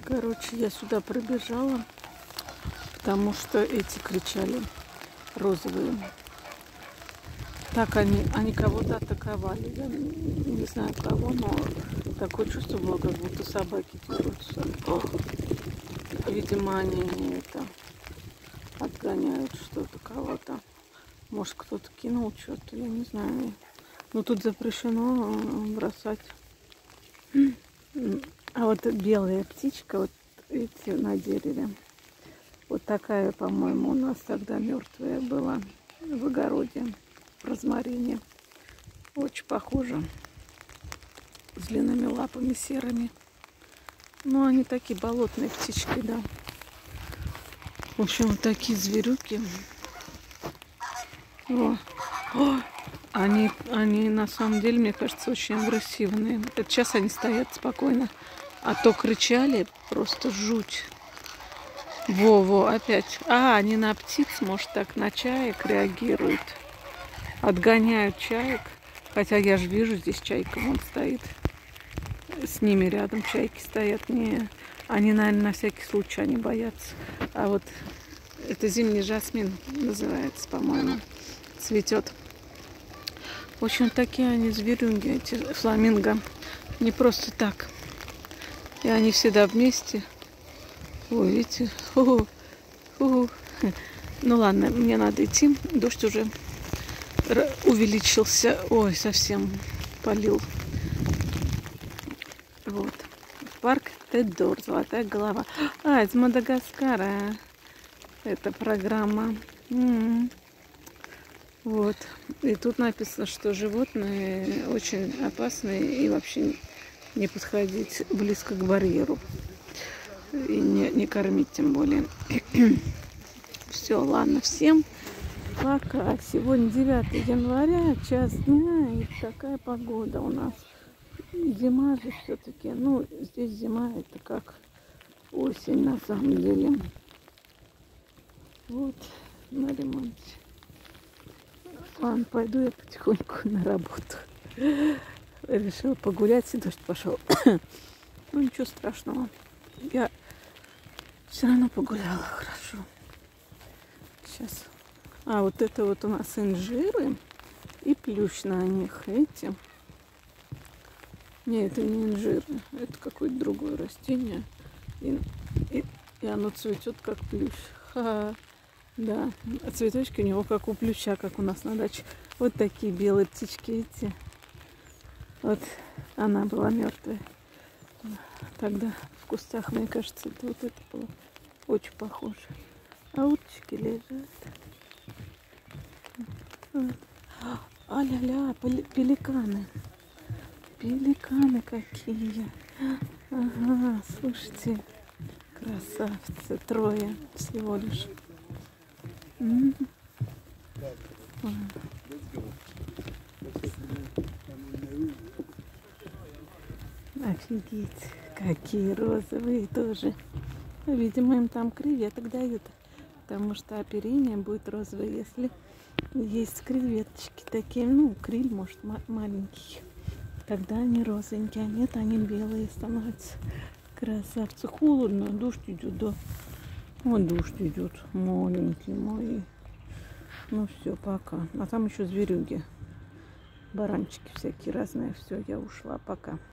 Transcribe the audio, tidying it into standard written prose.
Короче, я сюда пробежала, потому что эти кричали, розовые. Так они кого-то атаковали. Я не знаю кого, но такое чувство было, как будто собаки дерутся. Видимо, они не это отгоняют что-то кого-то. Может, кто-то кинул что-то, я не знаю. Но тут запрещено бросать. А вот белая птичка, вот видите, на дереве. Вот такая, по-моему, у нас тогда мертвая была в огороде, в розмарине. Очень похожа. С длинными лапами серыми. Ну, они такие болотные птички, да. В общем, вот такие зверюки. Они на самом деле, мне кажется, очень агрессивные. Это сейчас они стоят спокойно. А то кричали, просто жуть. Во, опять. Они на птиц, может, так на чаек реагируют. Отгоняют чаек. Хотя я же вижу, здесь чайка вон стоит. С ними рядом чайки стоят. Не, они, наверное, на всякий случай они боятся. А вот это зимний жасмин называется, по-моему. Цветет. В общем, такие они зверюги, эти фламинго. Не просто так. И они всегда вместе. Ой, видите? Ну ладно, мне надо идти. Дождь уже увеличился. Ой, совсем полил. Вот. Парк Тедор, Золотая голова. Из Мадагаскара. Это программа. Вот. И тут написано, что животные очень опасные и вообще не подходить близко к барьеру. И не кормить тем более. Все, ладно, всем пока. Сегодня 9 января, час дня, и такая погода у нас. Зима же все-таки. Ну, здесь зима, это как осень на самом деле. Вот, на ремонте. Ладно, пойду я потихоньку на работу. Решила погулять, и дождь пошел. Ну, ничего страшного. Я все равно погуляла хорошо. Сейчас. Вот это вот у нас инжиры и плющ на них. Видите? Не, это не инжир. Это какое-то другое растение. И оно цветет как плющ. Да, а цветочки у него как у плюща, как у нас на даче. Вот такие белые птички, видите? Вот она была мертвая. Тогда в кустах, мне кажется, это вот это было очень похоже. А уточки лежат. Вот. А-ля-ля, пеликаны. Пеликаны какие. Ага, слушайте, красавцы, 3 всего лишь. Офигеть, какие розовые тоже. Видимо, им там креветок дают, потому что оперение будет розовое, если есть креветочки такие. Ну, криль, может, маленький. Тогда они розовенькие, а нет, они белые становятся. Красавцы. Холодно, дождь идет, да. Вот дождь идет, маленький мой. Ну все, пока. А там еще зверюги. Баранчики всякие разные. Все, я ушла, пока.